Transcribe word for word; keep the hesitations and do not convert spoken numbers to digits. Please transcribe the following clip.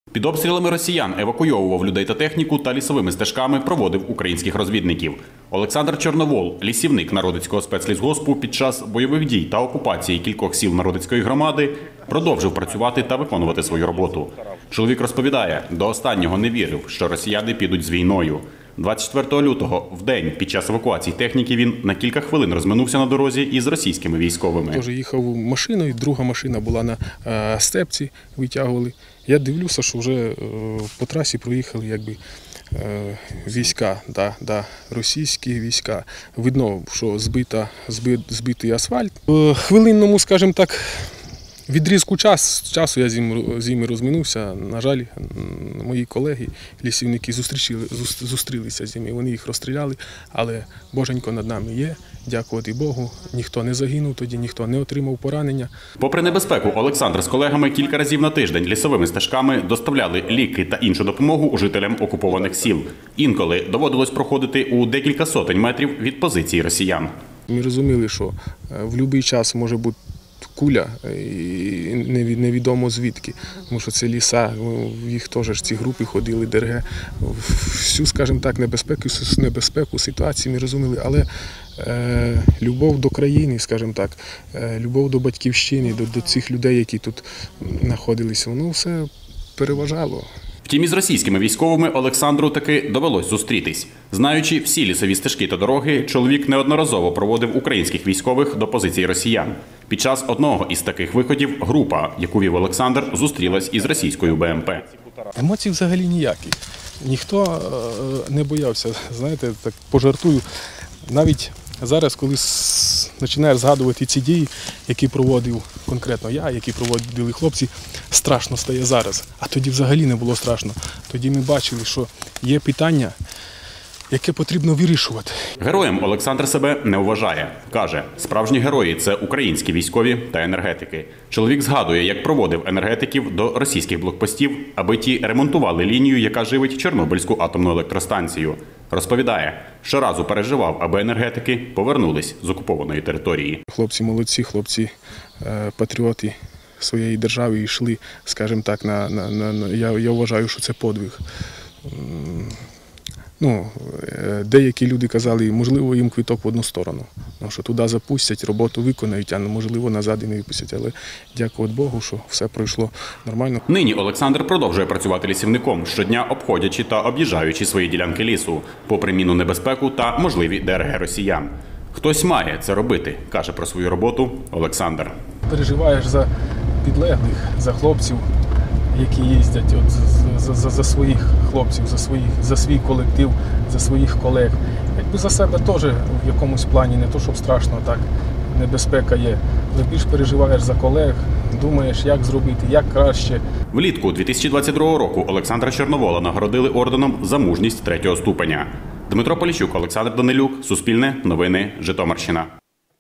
Під обстрілами росіян евакуйовував людей та техніку та лісовими стежками проводив українських розвідників. Олександр Чорновол, лісівник Народицького спецлісгоспу під час бойових дій та окупації кількох сіл Народицької громади, продовжив працювати та виконувати свою роботу. Чоловік розповідає, до останнього не вірив, що росіяни підуть з війною. двадцять четвертого лютого, в день, під час евакуації техніки, він на кілька хвилин розминувся на дорозі із російськими військовими. Тож їхав машиною, друга машина була на степці, витягували. Я дивлюся, що вже по трасі проїхали якби війська, да, да, російські війська. Видно, що збита, збит, збитий асфальт. В хвилинному, скажімо так, відрізку час, часу я з ними розминувся. На жаль, мої колеги, лісівники, зустрілися з ними. Вони їх розстріляли, але Боженько над нами є. Дякувати Богу, ніхто не загинув тоді, ніхто не отримав поранення. Попри небезпеку, Олександр з колегами кілька разів на тиждень лісовими стежками доставляли ліки та іншу допомогу жителям окупованих сіл. Інколи доводилось проходити у декілька сотень метрів від позиції росіян. Ми розуміли, що в будь-який час може бути куля, і невідомо звідки, тому що це ліса, їх теж ці групи ходили, ДРГ, всю, скажімо так, небезпеку, небезпеку ситуації ми розуміли, але е, любов до країни, скажімо так, е, любов до батьківщини, до, до цих людей, які тут знаходилися, воно все переважало. Втім, із російськими військовими Олександру таки довелось зустрітись. Знаючи всі лісові стежки та дороги, чоловік неодноразово проводив українських військових до позицій росіян. Під час одного із таких виходів група, яку вів Олександр, зустрілась із російською БМП. Емоцій взагалі ніякі. Ніхто не боявся, знаєте, так пожартую. Навіть зараз, коли починаєш згадувати ці дії, які проводив конкретно я, які проводили хлопці, страшно стає зараз. А тоді взагалі не було страшно. Тоді ми бачили, що є питання, яке потрібно вирішувати. Героєм Олександр себе не вважає. Каже, справжні герої – це українські військові та енергетики. Чоловік згадує, як проводив енергетиків до російських блокпостів, аби ті ремонтували лінію, яка живить Чорнобильську атомну електростанцію. Розповідає, щоразу переживав, аби енергетики повернулись з окупованої території. Хлопці молодці, хлопці патріоти своєї держави йшли, скажімо так, на, на, на, я, я вважаю, що це подвиг. Ну, деякі люди казали, можливо, їм квиток в одну сторону, що туди запустять, роботу виконають, а можливо назад і не випустять. Але дякувати Богу, що все пройшло нормально. Нині Олександр продовжує працювати лісівником, щодня обходячи та об'їжджаючи свої ділянки лісу, попри мінну небезпеку та можливі ДРГ росіян. Хтось має це робити, каже про свою роботу Олександр. Переживаєш за підлеглих, за хлопців, які їздять от, за, за, за своїх хлопців, за, своїх, за свій колектив, за своїх колег. Якби за себе теж в якомусь плані, не то щоб страшно, так, небезпека є. Але більш переживаєш за колег, думаєш, як зробити, як краще. Влітку дві тисячі двадцять другого року Олександра Чорновола нагородили орденом за мужність третього ступеня. Дмитро Поліщук, Олександр Данилюк, Суспільне, Новини, Житомирщина.